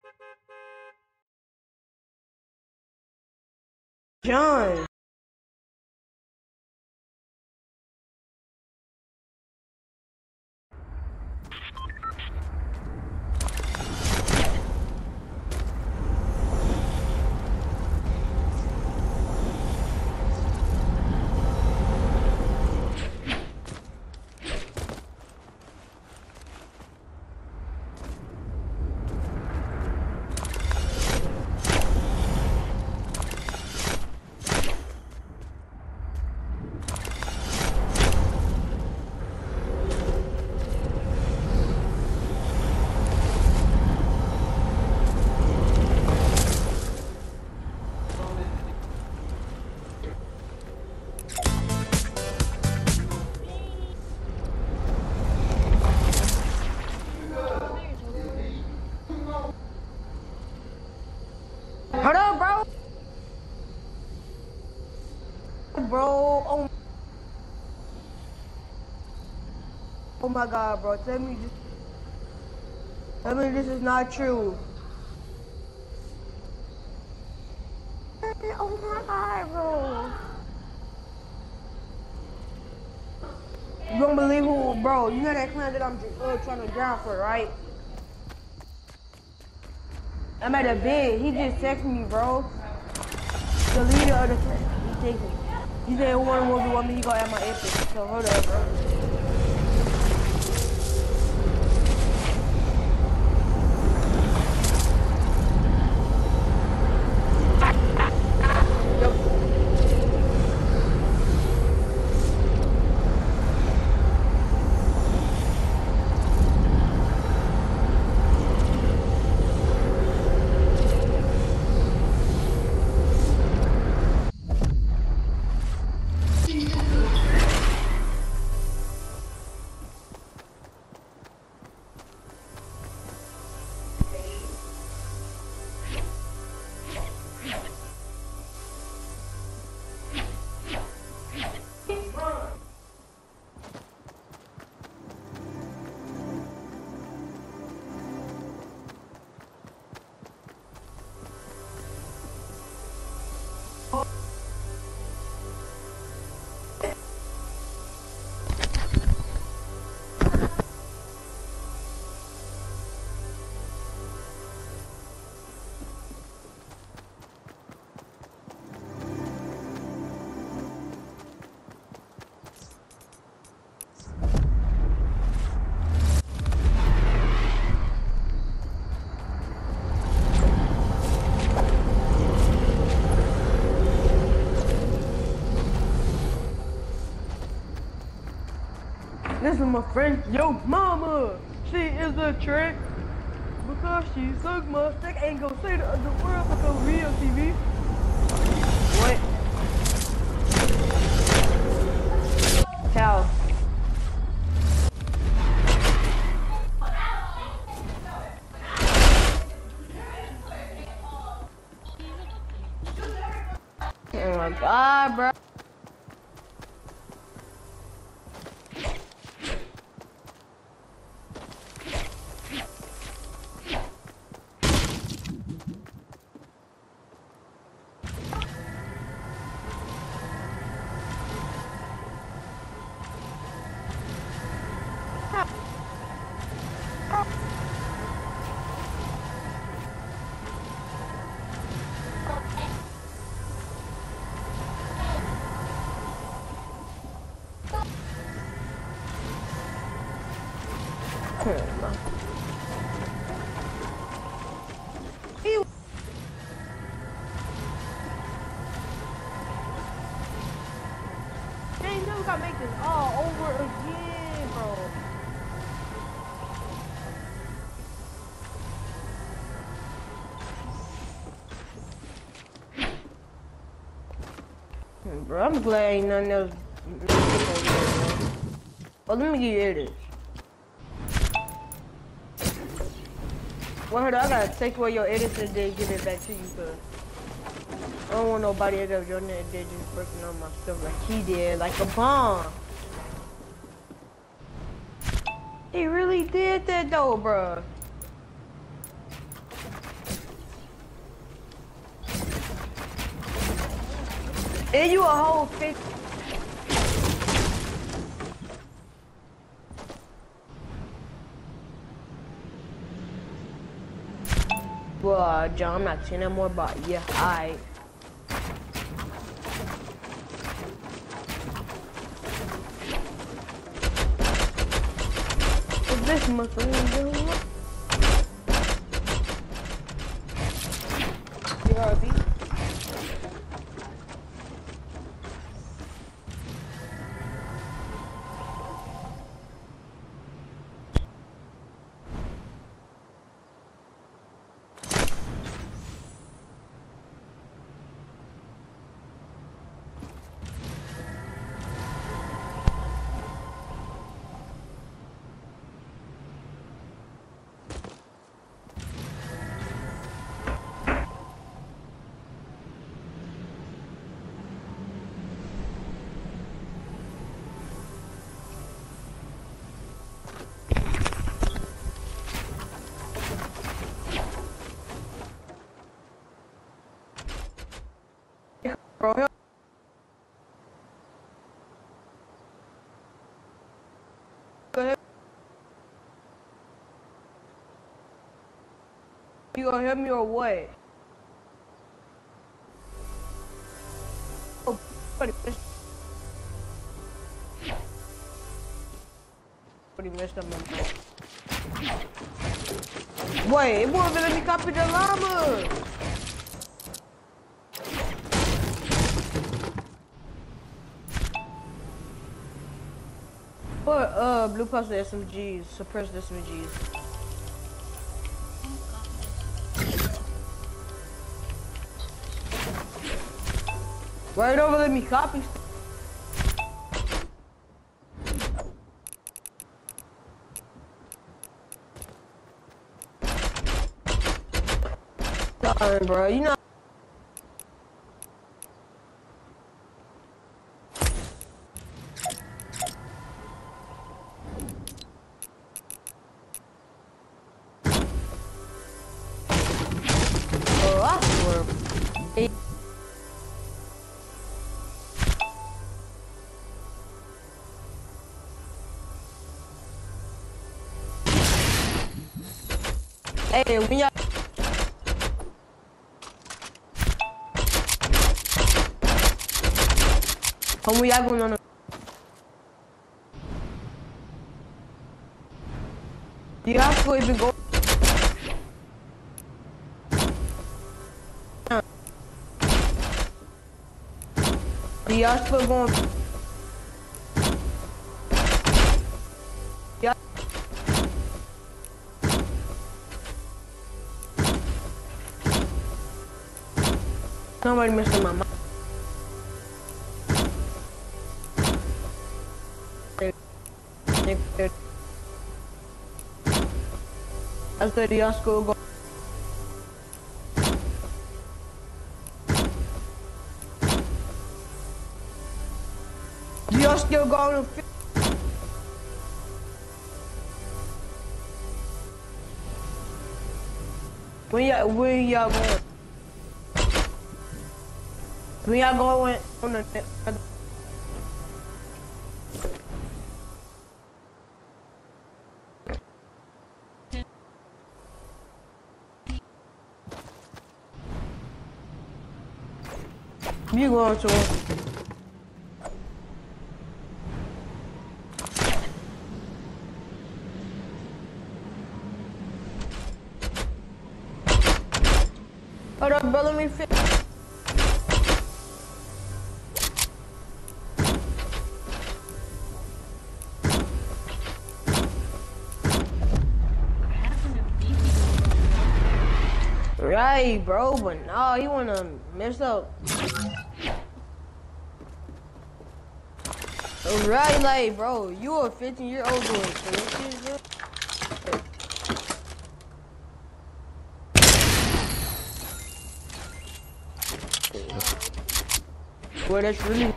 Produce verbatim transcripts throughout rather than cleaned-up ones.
John. Hold up, bro. Bro, oh, oh my God, bro. Tell me this. Tell me this is not true. Oh my God, bro. You don't believe who, bro? You know that clan that I'm uh, trying to drown for, right? I'm at a bed. He just texted me, bro. The leader of the clan. He texted me. He said one will be one me. He gonna have my epic. So hold up, bro. This is my friend, yo mama. She is a trick because she suck my stick. Ain't gonna say the other world because we on T V. What? Cow. Oh my God, bro. Dang, now we gotta make this all over again, bro. Bro, I'm glad ain't nothing else. Oh, let me get you this. Well, hold on, I gotta take away your edits and then give it back to you, cause I don't want nobody else your net there just working on my stuff like he did, like a bomb. He really did that though, bro. And you a whole fifty. Well, uh, John, I'm not saying that more, but yeah, I. This must be B R B. Bro, help. Go ahead. You gonna help me or what? Oh, buddy, missed. Buddy messed up my boat. Wait, it won't let me copy the llama. What, uh, blue plus the S M Gs, suppress the S M Gs. Right over, let me copy. Sorry, bro, you know. Hey, when y'all when y'all going on a you have to even go you have to go Somebody missed my mouth. That's the Diosco go. Diosco going to when y'all when y'all going? When y'all going on the you going to hold up, bro, let me fit. Right, bro, but no, he wanna mess up. Right, like, bro, you a fifteen year old boy, so what you do? Well, that's really.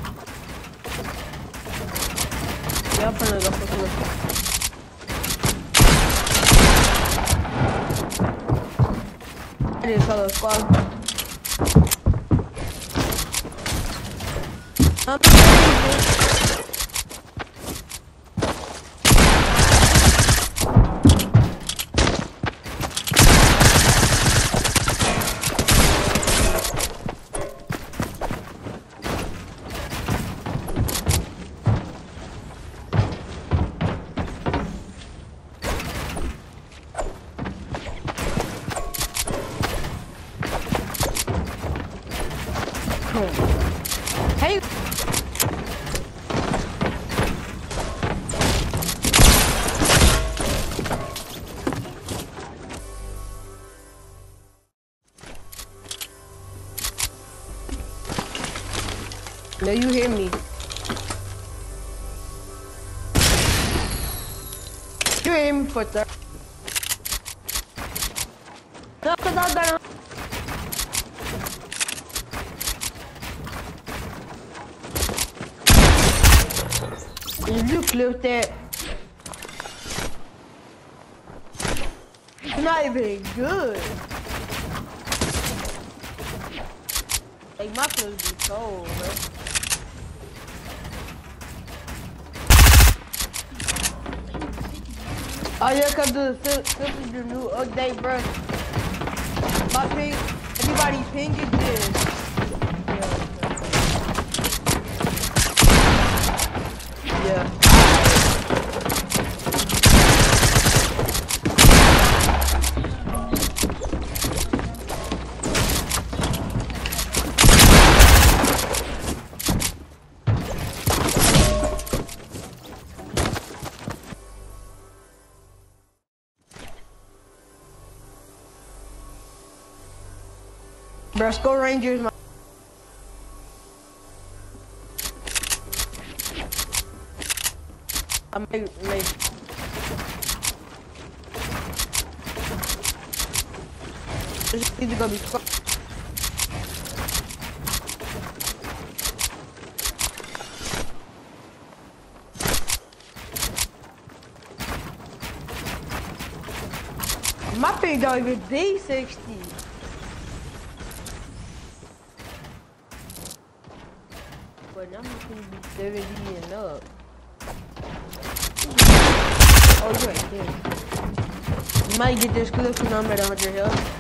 Yeah, I'm finna go for didn't color squad. I'm Hey. No, you hear me. You hear me for third. No, cause I got If you clip that, it's not even good. Like my clips be cold, bro. Oh yeah, cause the this is the new update, bro. My ping, everybody's ping is this. Yeah. Bro, Skull Rangers, my I may, may. This is gonna be fun. My ping don't even be sixty. But I'm gonna be seventy and up. Oh, you ain't kidding. You might get this clip when I'm at one hundred health.